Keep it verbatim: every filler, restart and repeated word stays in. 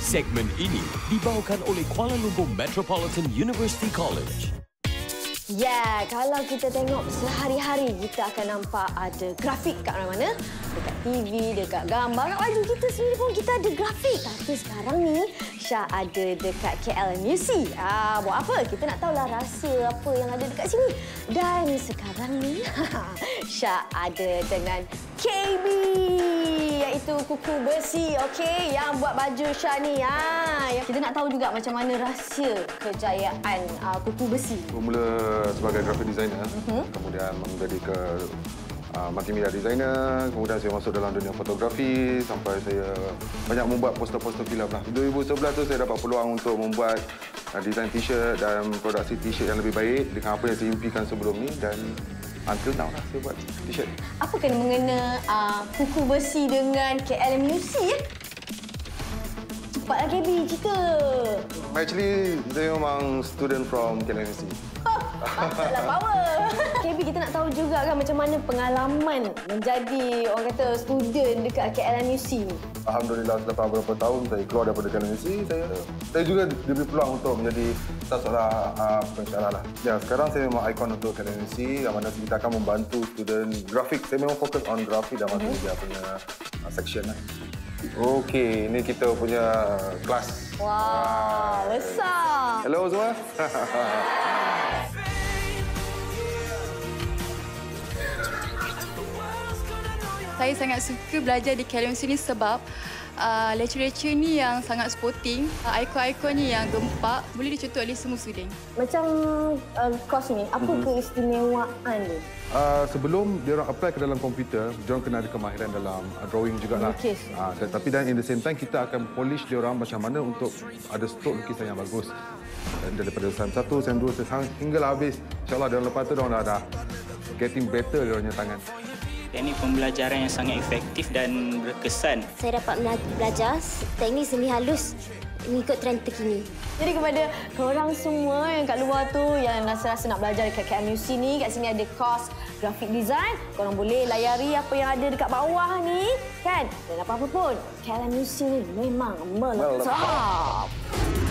Segmen ini dibawakan oleh Kuala Lumpur Metropolitan University College. Ya, kalau kita tengok sehari-hari, kita akan nampak ada grafik kat mana-mana. Dekat T V, dekat gambar, kat baju kita sendiri pun kita ada grafik. Tapi sekarang ni, Syah ada dekat K L M U C. Ah, buat apa? Kita nak tahulah rahsia apa yang ada dekat sini. Dan sekarang ni, Syah ada dengan K B, iaitu kuku besi, okey, yang buat baju Syah ni. Ah, yang kita nak tahu juga macam mana rahsia kejayaan uh, kuku besi. Bermula sebagai graphic designer, uh-huh. kemudian menjadi ke uh, multimedia designer, kemudian saya masuk dalam dunia fotografi sampai saya banyak membuat poster-poster filem lah. dua ribu sebelas tu saya dapat peluang untuk membuat uh, desain t-shirt dan produksi t-shirt yang lebih baik dengan apa yang saya impikan sebelum ni, dan until now lah saya buat t-shirt. Apa kena mengena uh, kuku besi dengan K L M U C ya? Cepatlah K B, cerita. Actually, saya memang student from K L M U C. Patutlah power. K B, kita nak tahu juga kan macam mana pengalaman menjadi orang kata student dekat K L M U C ni. Alhamdulillah, selepas beberapa tahun saya keluar daripada K L M U C, saya saya juga diberi peluang untuk menjadi salah seorang uh, pensyarah lah. Ya, sekarang saya memang ikon untuk K L M U C, yang mana kita akan membantu student grafik. Saya memang fokus on grafik dan multimedia mm-hmm. punya uh, section lah. Okey, ini kita punya kelas. Wah, wow, besar. Hello semua. Saya sangat suka belajar di K L M U C ni sebab uh, lecturer-lecturer ni yang sangat sporting, uh, ikon-ikon ni yang gempak, boleh dicontoh oleh semua student. Macam uh, kos ni, apa mm-hmm. keistimewaan ni? Uh, sebelum dia orang apply ke dalam komputer, dia orang kena ada kemahiran dalam uh, drawing jugalah. Lukis. Uh, tapi dan in the same time kita akan polish dia orang macam mana untuk ada stroke lukisan yang bagus. Dan daripada sem satu, sem dua, hinggalah habis. InsyaAllah dia orang lepas tu dia orang dah, dah getting better dia orangnya tangan. Teknik pembelajaran yang sangat efektif dan berkesan. Saya dapat belajar teknik seni halus mengikut trend terkini. Jadi kepada korang semua yang kat luar tu yang rasa-rasa nak belajar dekat K L M U C ni, kat sini ada kos graphic design, korang boleh layari apa yang ada dekat bawah ni, kan? Dan apa-apa pun, K L M U C ni memang meletap.